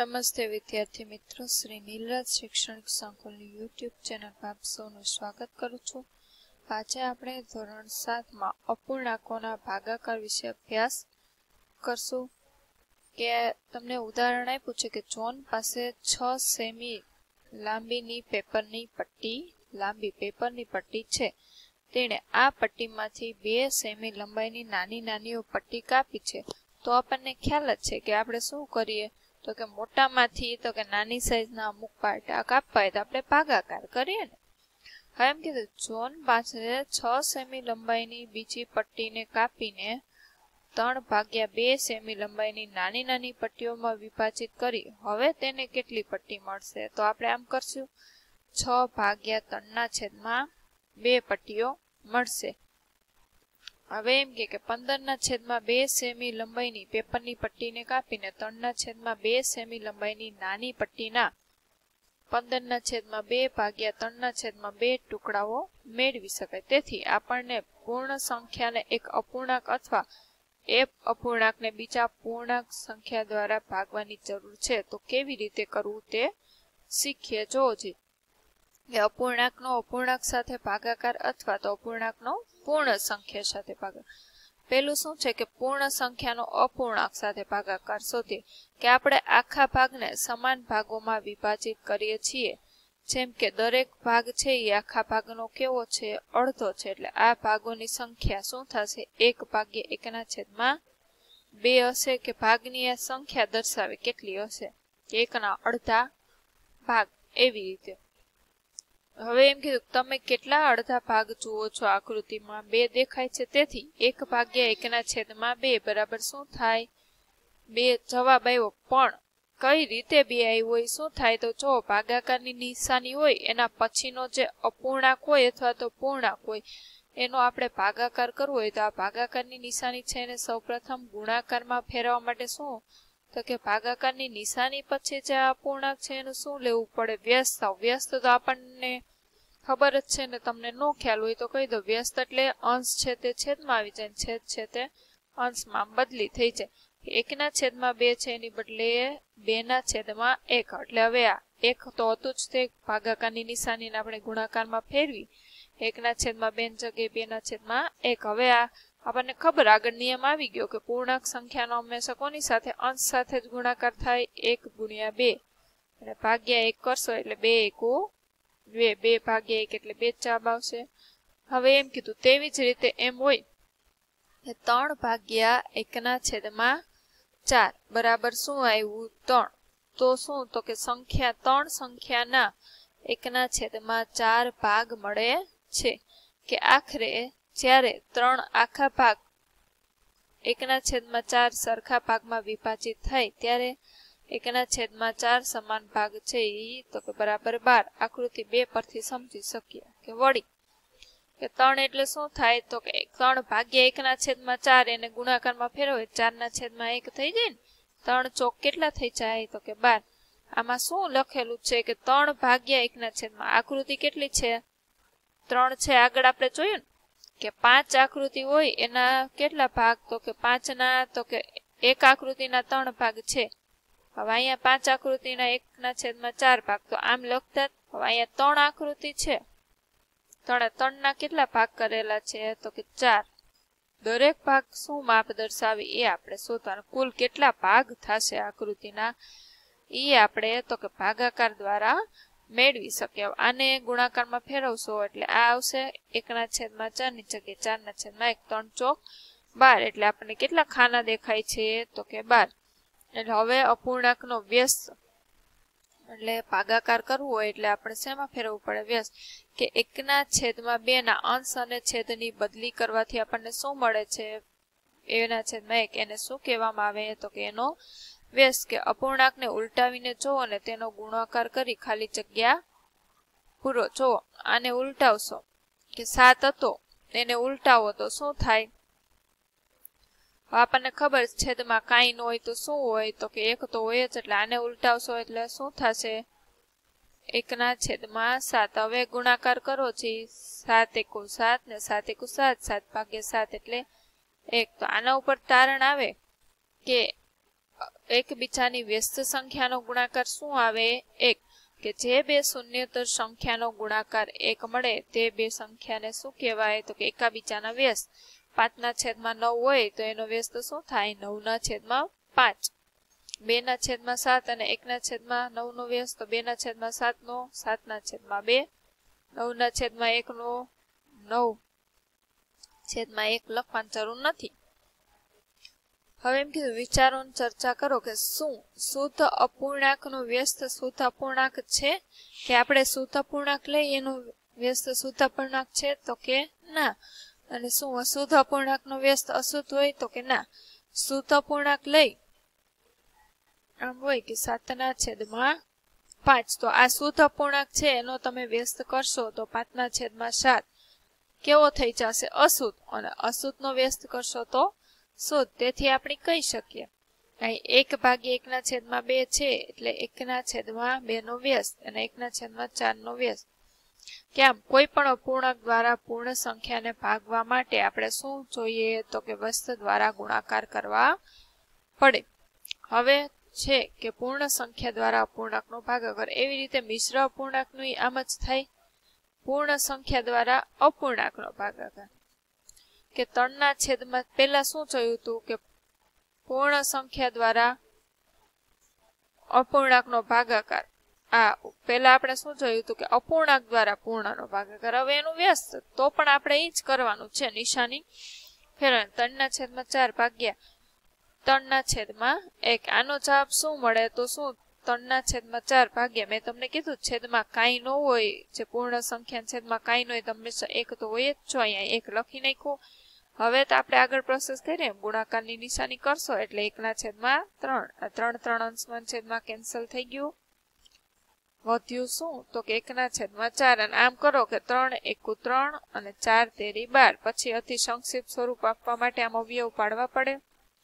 નમસ્તે વિદ્યાર્થી મિત્રો, શ્રી નીલરાજ શૈક્ષણિક સંકુલની યુટ્યુબ ચેનલ પર આપ સૌનું સ્વાગત કરું છું। આજે આપણે ધોરણ 7 માં અપૂર્ણાંકોના ભાગાકાર વિશે અભ્યાસ કરશું। કે તમને ઉદાહરણ આપ્યું છે કે જોન પાસે 6 સેમી લાંબી પેપરની પટ્ટી છે। તેણે આ પટ્ટીમાંથી 2 સેમી લંબાઈની નાની પટ્ટી કાપી છે। તો આપણને ખ્યાલ જ છે કે આપણે શું કરીએ તો કે મોટામાંથી તો કે નાની સાઈઝના અમુક પાર્ટ કાપવા હોય તો આપણે ભાગાકાર કરીએ ને। હવે એમ કીધું જોન પાસે 6 સેમી લંબાઈની બીજી પટ્ટીને કાપીને 3/2 સેમી લંબાઈની નાની પટ્ટીઓમાં વિભાજિત કરી હવે તેને કેટલી પટ્ટી મળશે? તો આપણે આમ કરશું 6/3/2 પટ્ટીઓ મળશે। હવે એમ કે 15/2 સેમી લંબાઈની પેપરની પટ્ટીને કાપીને 3/2 સેમી લંબાઈની નાની પટ્ટીના 15/2/3/2 ટુકડાઓ મેળવી શકાય। તેથી આપણને પૂર્ણ સંખ્યાને એક અપૂર્ણાંક અથવા એક અપૂર્ણાંકને બીજા પૂર્ણાંક સંખ્યા દ્વારા ભાગવાની જરૂર છે। તો કેવી રીતે કરવું તે શીખીએ। જોજો કે અપૂર્ણાંકનો અપૂર્ણાંક સાથે ભાગાકાર અથવા તો અપૂર્ણાંકનો પૂર્ણ સંખ્યા સાથે ભાગાકાર। પેલું શું છે કે પૂર્ણ સંખ્યાનો અપૂર્ણાંક સાથે ભાગાકાર શોધીએ કે આપણે આખા ભાગને સમાન ભાગોમાં વિભાજિત કરીએ છીએ। જેમ કે દરેક ભાગ છે એ આખા ભાગનો કેવો છે? અડધો છે। એટલે આ ભાગોની સંખ્યા શું થશે? 1/1/2 હશે કે ભાગની આ સંખ્યા દર્શાવે કેટલી હશે? 1ના અડધા ભાગ એવી રીતે। હવે એમ કીધું તમે કેટલા અડધા ભાગ જુઓ છો? આકૃતિમાં 2 દેખાય છે, તેથી 1/1/2 બરાબર શું થાય? 2 જવાબ આવ્યો। પણ કઈ રીતે 2 આવ્યો એ શું થાય? તો જો ભાગાકારની નિશાની હોય એના પછીનો જે અપૂર્ણાંક હોય અથવા તો પૂર્ણાંક હોય એનો આપણે ભાગાકાર કરવો હોય તો આ ભાગાકારની નિશાની છે એને સૌપ્રથમ ગુણાકારમાં ફેરવવા માટે શું તો કે ભાગાકારની નિશાની પછી જે અપૂર્ણાંક છે એનું શું લેવું પડે? વ્યસ્ત। વ્યસ્ત તો આપણને ખબર જ છે ને, તમને નો ખ્યાલ હોય તો કહી દો। વ્યસ્ત એટલે અંશ છે તે છેદમાં આવી જાય, છેદ છે તે અંશમાં બદલી થઈ જાય। 1/2 છે એની બદલે 2/1 એટલે હવે આ 1 તો હતું જ તે ભાગાકારની નિશાનીને આપણે ગુણાકારમાં ફેરવી 1/2 જગ્યાએ 2/1। હવે આ આપણને ખબર આગળ નિયમ આવી ગયો કે પૂર્ણાંક સંખ્યાનો હંમેશા કોની સાથે? અંશ સાથે જ ગુણાકાર થાય। 1/2 અને ભાગ્યા 1 કરશો એટલે 2 1 2/1 એટલે 2 જવાબ આવશે। હવે એમ કીધું તેવી જ રીતે એમ હોય 3/1/4 બરાબર શું આવ્યું? 3। તો શું તો કે સંખ્યા 3 સંખ્યાના 1/4 ભાગ મળે છે કે આખરે જ્યારે 3 આખા ભાગ 1/4 સરખા ભાગમાં વિભાજિત થાય ત્યારે 1/4 સમાન ભાગ છે તો કે બરાબર 12। આકૃતિ 2 પરથી સમજી શકીએ કે વળી કે 3 એટલે શું થાય તો કે 3/1/4 એને ગુણાકારમાં ફેરવે 4/1 થઈ જાય ને। 3 ચોક કેટલા થઈ જાય તો કે 12। આમાં શું લખેલું છે કે 3/1/4 આકૃતિ કેટલી છે? 3 છે। આગળ આપણે જોયું ને કે 5 આકૃતિ હોય એના કેટલા ભાગ તો કે 5ના તો કે એક આકૃતિના 3 ભાગ છે। હવે અહીંયા 5 આકૃતિના 1/4 ભાગ તો આમ લખતા। હવે અહીંયા 3 આકૃતિ છે, 3ના કેટલા ભાગ કરેલા છે તો કે 4। દરેક ભાગ શું માપ દર્શાવે એ આપણે શોધવાનું। કુલ કેટલા ભાગ થશે આકૃતિના એ આપણે તો કે ભાગાકાર દ્વારા મેળવી શકીએ। આને ગુણાકારમાં ફેરવશો એટલે આ આવશે 1/4 ની જગ્યાએ 4/1 3 ચોક 12 એટલે આપણને કેટલા ખાના દેખાય છે તો કે 12। એટલે હવે અપૂર્ણાંકનો વ્યસ્ત એટલે ભાગાકાર કરવો હોય એટલે આપણે શેમાં ફેરવવું પડે? વ્યસ્ત કે 1/2 ના અંશ અને છેદની બદલી કરવાથી આપણને શું મળે છે? 2/1 એને શું કહેવામાં આવે તો કે એનો વ્યસ્ત। કે અપૂર્ણાંકને ઉલટાવીને જોવો ને તેનો ગુણાકાર કરી ખાલી જગ્યા પૂરો। જો આને ઉલટાવશો કે 7 હતો એને ઉલટાવો તો શું થાય? આપણને ખબર છેદમાં કાંઈ ન હોય તો શું હોય તો કે 1 તો હોય જ। એટલે આને ઉલટાવશો એટલે શું થશે? 1/7। હવે ગુણાકાર કરો છે 7 × 1 = 7 ને 7 × 7 7/7 એટલે 1। તો આના ઉપર તારણ આવે કે એકબીજાની વ્યસ્ત સંખ્યાનો ગુણાકાર શું આવે? 1. કે જે બે શૂન્યેતર સંખ્યાનો ગુણાકાર 1 મળે તે બે સંખ્યાને શું કહેવાય? તો કે એકાબીજાના વ્યસ્ત. 5/9 હોય તો એનો વ્યસ્ત શું થાય? 9/5. 2/7 અને 1/9 નો વ્યસ્ત તો 2/7 નો 7/2. 9/1 નો 9/1 લખવાની જરૂર નથી. હવે એમ કીધું વિચારો ચર્ચા કરો કે શું શુદ્ધ અપૂર્ણાંકનો વ્યસ્ત શુદ્ધ અપૂર્ણાંક છે કે આપણે શુદ્ધ અપૂર્ણાંક લઈ એનો વ્યસ્ત શુદ્ધ અપૂર્ણાંક છે? તો કે ના. અને શું અશુદ્ધ અપૂર્ણાંકનો વ્યસ્ત અશુદ્ધ હોય? તો કે ના. શુદ્ધ અપૂર્ણાંક લઈ આમ હોય કે 7/5 તો આ શુદ્ધ અપૂર્ણાંક છે એનો તમે વ્યસ્ત કરશો તો 5/7 કેવો થઈ જશે? અશુદ્ધ. અને અશુદ્ધનો વ્યસ્ત કરશો તો શુદ્ધ. તેથી આપણે કહી શકીએ અહીં 1/1/2 છે એટલે 1/2 નો વ્યસ્ત અને 1/4 નો વ્યસ્ત. કેમ? કોઈ પણ અપૂર્ણાંક દ્વારા પૂર્ણ સંખ્યાને ભાગવા માટે આપણે શું જોઈએ? તો કે વ્યસ્ત દ્વારા ગુણાકાર કરવા પડે. હવે છે કે પૂર્ણ સંખ્યા દ્વારા અપૂર્ણાંકનો ભાગાકાર. એવી રીતે મિશ્ર અપૂર્ણાંકનું આમ જ થાય. પૂર્ણ સંખ્યા દ્વારા અપૂર્ણાંકનો ભાગાકાર. કે 3/છેદમાં પેલા શું જોયું હતું કે પૂર્ણ સંખ્યા દ્વારા અપૂર્ણાંકનો ભાગાકાર. પેલા આપણે શું જોયું હતું કે અપૂર્ણાંક દ્વારા પૂર્ણનો ભાગાકાર. હવે એનું વ્યસ્ત તો પણ આપણે એ જ કરવાનું છે. નિશાની ફેરવાની. 3/4 ભાગ્યા 3/1. આનો જવાબ શું મળે? તો શું 3/4 ભાગ્યા મેં તમને કીધું છેદમાં કાંઈ ન હોય. જે પૂર્ણ સંખ્યા છેદમાં કાંઈ ન હોય તો હંમેશા 1 તો હોય જ છો. અહીંયા 1 લખી નાખ્યું. હવે તો આપણે આગળ પ્રોસેસ કરીએ ગુણાકારની નિશાની કરશો એટલે 1/3. 3 અંશમાં છેદમાં કેન્સલ થઈ ગયું. વધ્યું શું? તો કે 1/4. અને આમ કરો કે 3 × 3 અને 4 × 12. પછી અતિ સંક્ષિપ્ત સ્વરૂપ આપવા માટે આમ અવયવ પાડવા પડે.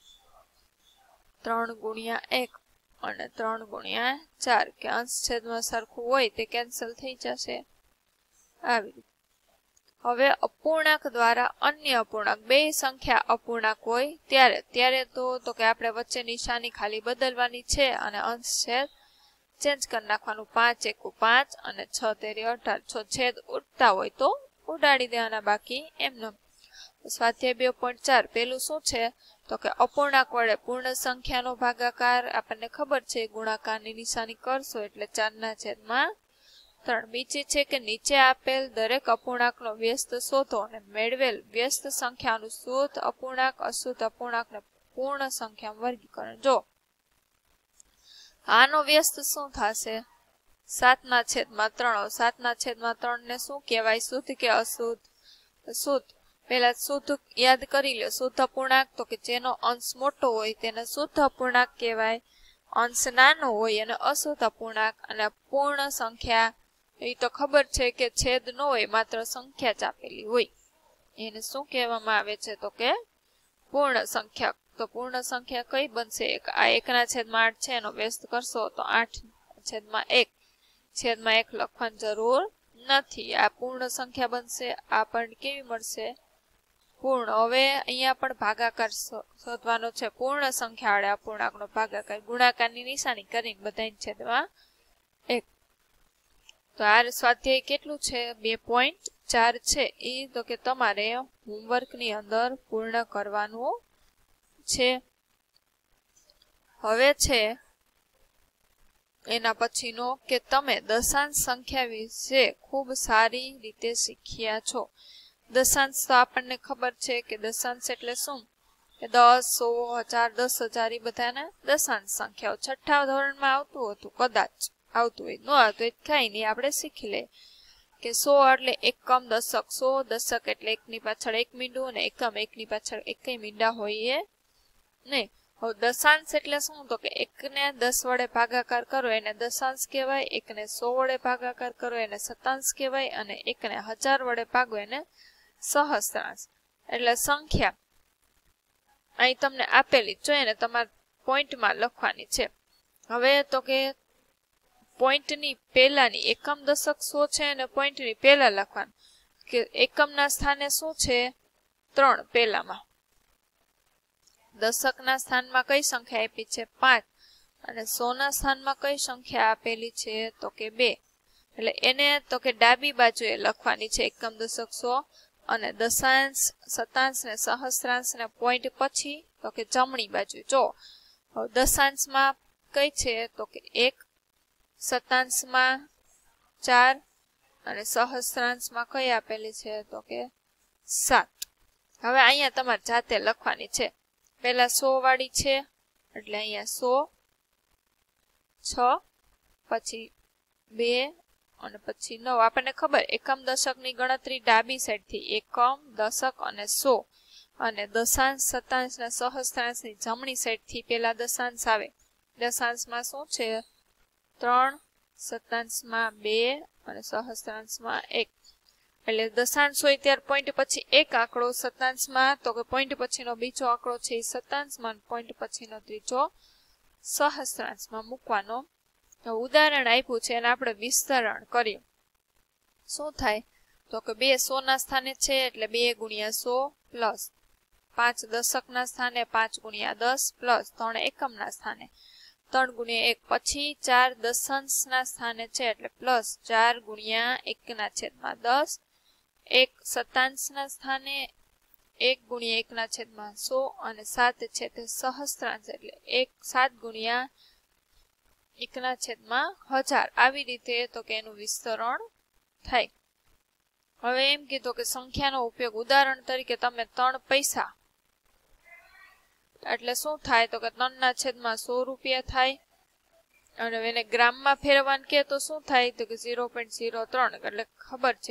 3 × 1 અને 3 × 4 કે અંશ છેદમાં સરખું હોય તે કેન્સલ થઈ જશે. આવી રીતે. હવે અપૂર્ણાંક દ્વારા અન્ય અપૂર્ણાંક બે સંખ્યા અપૂર્ણાંક હોય ત્યારે તો કે આપણે વચ્ચે નિશાની ખાલી બદલવાની છે અને અંશ છેદ ચેન્જ કરી નાખવાનું. 5 × 5 અને 6 × 18. જો છેદ ઉડતા હોય તો ઉડાડી દેવાના, બાકી એમને. સ્વાધ્યાય 2.4 પેલું શું છે? તો કે અપૂર્ણાંક વડે પૂર્ણ સંખ્યાનો ભાગાકાર. આપણને ખબર છે ગુણાકારની નિશાની કરશો એટલે 4/3. બીજી છે કે નીચે આપેલ દરેક અપૂર્ણાંકનો વ્યસ્ત શોધો અને મેળવેલ વ્યસ્ત સંખ્યાનું શુદ્ધ અપૂર્ણાંક અશુદ્ધ અપૂર્ણાંકને પૂર્ણ સંખ્યામાં વર્ગીકરણ. જો આનો વ્યસ્ત શું થશે? 7/3. 7/3 ને શું કહેવાય? શુદ્ધ કે અશુદ્ધ? શુદ્ધ. પેલા શુદ્ધ યાદ કરી લો. શુદ્ધ અપૂર્ણાંક તો કે જેનો અંશ મોટો હોય તેને શુદ્ધ અપૂર્ણાંક કહેવાય. અંશ નાનો હોય અને અશુદ્ધ અપૂર્ણાંક. અને પૂર્ણ સંખ્યા એ તો ખબર છે કે છેદ ન હોય, માત્ર સંખ્યા જ આપેલી હોય એને શું કહેવામાં આવે છે? તો કે પૂર્ણ સંખ્યા. તો પૂર્ણ સંખ્યા કઈ બનશે? આ 1/8 છે એનો વ્યસ્ત કરશો તો 8/1. છેદમાં 1 લખવાની જરૂર નથી. આ પૂર્ણ સંખ્યા બનશે. આ પણ કેવી મળશે? પૂર્ણ. હવે અહીંયા પણ ભાગાકાર શોધવાનો છે. પૂર્ણ સંખ્યા વડે અપૂર્ણાંકનો ભાગાકાર. ગુણાકારની નિશાની કરીને બધાને છેદમાં 1. તો આ સ્વાધ્યાય કેટલું છે? 2.4 છે. એ તો કે તમારે હોમવર્કની અંદર પૂર્ણ કરવાનું છે. હવે છે એના પછીનો કે તમે દશાંશ સંખ્યા વિશે ખૂબ સારી રીતે શીખ્યા છો. દશાંશ તો આપણને ખબર છે કે દશાંશ એટલે શું? કે 10, 100, 1000, 10,000 એ બધાને દશાંશ સંખ્યાઓ. 6ઠ્ઠા ધોરણમાં આવતું હતું, કદાચ આવતું હોય. ન આવતું હોય કઈ નહીં, આપણે શીખી લે કે 100 એટલે એકમ દશક. 100 દશક એટલે 1ની પાછળ 1 મીંડું અને એકમ 1ની પાછળ 1 મીંડા હોય નહીં. હવે દશાંશ એટલે શું? તો કે 1ને 10 વડે ભાગાકાર કરો એને દશાંશ કહેવાય. 1ને 100 વડે ભાગાકાર કરો એને શતાંશ કહેવાય. અને 1ને 1000 વડે ભાગો એને સહસ્ત્રાંશ. એટલે સંખ્યા અહીં તમને આપેલી જ જોઈએ ને, તમારે પોઈન્ટમાં લખવાની છે. હવે તો કે પોઈન્ટની પહેલાની એકમ દશક 100 છે અને પોઈન્ટની પહેલા લખવાનું કે એકમના સ્થાને શું છે? 3 પહેલામાં. દશકના સ્થાનમાં કઈ સંખ્યા આપી છે 5 અને 100 ના સ્થાનમાં કઈ સંખ્યા આપેલી છે તો કે 2 એટલે એને તો કે ડાબી બાજુએ લખવાની છે એકમ દશક 100 અને દશાંશ શતાંશ ને સહસ્ત્રાંશ ને પોઈન્ટ પછી તો કે જમણી બાજુ જો દશાંશમાં કઈ છે તો કે 1 શતાંશમાં 4 અને સહસ્ત્રાંશમાં કઈ આપેલી છે તો કે 7 હવે અહીંયા તમારે જાતે લખવાની છે પહેલા 100 વાળી છે એટલે અહીંયા 100 6 પછી 2 અને પછી 9 આપણને ખબર એકમ દશકની ગણતરી ડાબી સાઈડથી એકમ દશક અને 100 અને દશાંશ શતાંશ અને સહસ્ત્રાંશની જમણી સાઈડથી પહેલા દશાંશ આવે દશાંશમાં શું છે 3 શતાંશમાં 2 અને સહસ્ત્રાંશમાં 1 એટલે દશાંશ હોય ત્યારે પોઈન્ટ પછી એક આંકડો શતાંશમાં તો કે પોઈન્ટ પછીનો બીજો આંકડો છે એ શતાંશમાં પોઈન્ટ પછીનો ત્રીજો સહસ્ત્રાંશમાં મૂકવાનો ઉદાહરણ આપ્યું છે અને આપણે વિસ્તરણ કર્યું શું થાય તો કે 2 100 ના સ્થાને છે એટલે 2 ગુણ્યા 100 પ્લસ 5 દશકના સ્થાને 5 ગુણ્યા 10 પ્લસ 3 એકમના સ્થાને 3 ગુણ્યા 1 પછી 4 દશાંશના સ્થાને છે એટલે પ્લસ 4 ગુણ્યા 1/10 1 શતાંશના સ્થાને 1 ગુણ્યા 1/100 અને 7 છે તે સહસ્ત્રાંશ એટલે 7 ગુણ્યા 1/1000 આવી રીતે તો કે એનું વિસ્તરણ થાય હવે એમ કીધું કે સંખ્યાનો ઉપયોગ ઉદાહરણ તરીકે તમે 3 પૈસા એટલે શું થાય તો કે 3/100 રૂપિયા થાય અને એને ગ્રામમાં ફેરવવાનું કે તો શું થાય તો કે 0.03 એટલે ખબર છે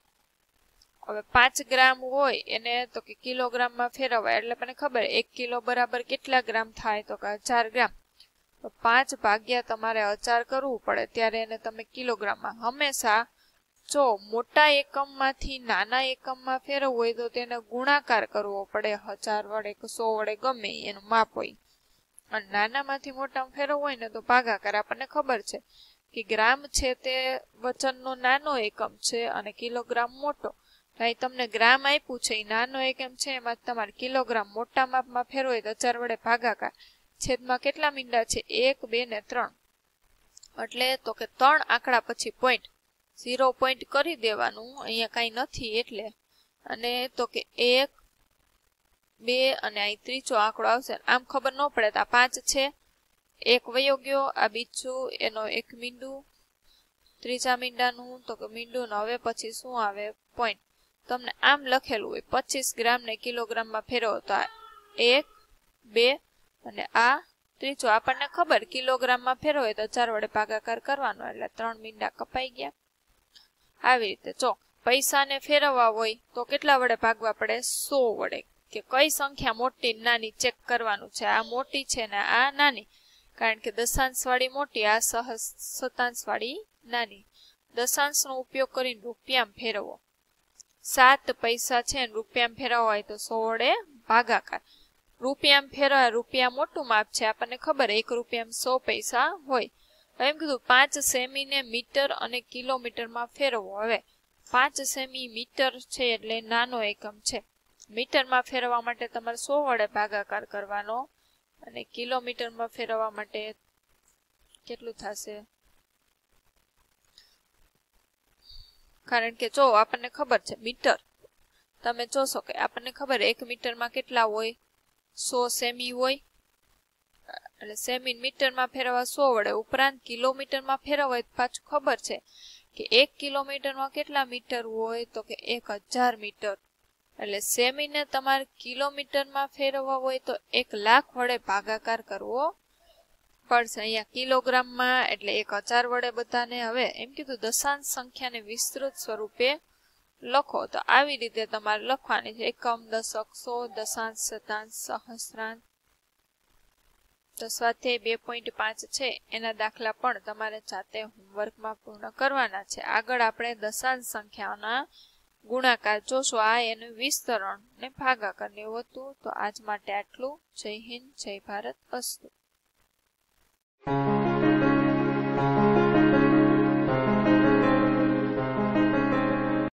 હવે 5 ગ્રામ હોય એને તો કે કિલોગ્રામમાં ફેરવાય એટલે મને ખબર 1 કિલો બરાબર કેટલા ગ્રામ થાય તો કે 1000 ગ્રામ તો 5 ભાગ્યા તમારે 1000 કરવું પડે ત્યારે એને તમે કિલોગ્રામમાં હંમેશા જો મોટા એકમમાંથી નાના એકમમાં ફેરવવું હોય તો તેને ગુણાકાર કરવો પડે 1000 વડે 100 વડે ગમે એનું માપ હોય અને નાનામાંથી મોટામાં ફેરવવું હોય ને તો ભાગાકાર આપણને ખબર છે કે ગ્રામ છે તે વજનનો નાનો એકમ છે અને કિલોગ્રામ મોટો અહીં તમને ગ્રામ આપ્યું છે એ નાનો એકમ છે એમાં તમારે કિલોગ્રામ મોટા માપમાં ફેરવો હોય તો 1000 વડે ભાગાકાર છેદમાં કેટલા મીંડા છે 1 2 ને 3 એટલે તો કે 3 આંકડા પછી પોઈન્ટ 0 પોઈન્ટ કરી દેવાનું અહીંયા કાંઈ નથી એટલે અને તો કે 1 2 અને અહીં ત્રીજો આંકડો આવશે આમ ખબર ન પડે તો આ 5 છે 1 વયો ગયો આ બીજું એનો 1 મીંડું ત્રીજા મીંડાનું તો કે મીંડું હવે પછી શું આવે પોઈન્ટ તમને આમ લખેલું હોય 25 ગ્રામ ને કિલોગ્રામમાં ફેરવો તો આ 1 2 અને આ ત્રીજો આપણને ખબર કિલોગ્રામમાં ફેરવો હોય તો 4 વડે ભાગાકાર કરવાનો એટલે 3 મીંડા કપાઈ ગયા આવી રીતે જો પૈસાને ફેરવવા હોય તો કેટલા વડે ભાગવા પડે 100 વડે કે કઈ સંખ્યા મોટી નાની ચેક કરવાનું છે આ મોટી છે ને આ નાની કારણ કે દશાંશ વાળી મોટી આ શતાંશ વાળી નાની દશાંશનો ઉપયોગ કરીને રૂપિયામાં ફેરવો 7 પૈસા છે ને રૂપિયામાં ફેરવવા હોય તો 100 વડે ભાગાકાર રૂપિયામાં ફેરવા રૂપિયા મોટું માપ છે આપણને ખબર 1 રૂપિયામાં 100 પૈસા હોય એમ કીધું 5 સેમીને મીટર અને કિલોમીટરમાં ફેરવો હવે 5 સેમી મીટર છે એટલે નાનો એકમ છે મીટરમાં ફેરવવા માટે તમારે 100 વડે ભાગાકાર કરવાનો અને કિલોમીટરમાં ફેરવવા માટે કેટલું થશે કારણ કે જો આપણને ખબર છે મીટર તમે જોશો કે આપણને ખબર 1 મીટરમાં કેટલા હોય 100 સેમી હોય એટલે સેમી મીટરમાં ફેરવવા 100 વડે ઉપરાંત કિલોમીટરમાં ફેરવવા પાછું ખબર છે કે 1 કિલોમીટરમાં કેટલા મીટર હોય તો કે 1000 મીટર એટલે સેમીને તમારે કિલોમીટરમાં ફેરવવા હોય તો 1 લાખ વડે ભાગાકાર કરવો પડશે અહીંયા કિલોગ્રામમાં એટલે 1000 વડે બધાને હવે એમ કીધું દશાંશ સંખ્યાને વિસ્તૃત સ્વરૂપે લખો તો આવી રીતે તમારે લખવાની છે એકમ દશક 100 દશાંશ શતાંશ સહસ્ત્રાંશ તો સ્વાધ્યાય 2.5 છે એના દાખલા પણ તમારે જાતે હોમવર્કમાં પૂર્ણ કરવાના છે આગળ આપણે દશાંશ સંખ્યાઓના ગુણાકાર જોશું આ એનું વિસ્તરણ ને ભાગાકાર ને એવું હતું તો આજ માટે આટલું જય હિન્દ જય ભારત અસ્તુ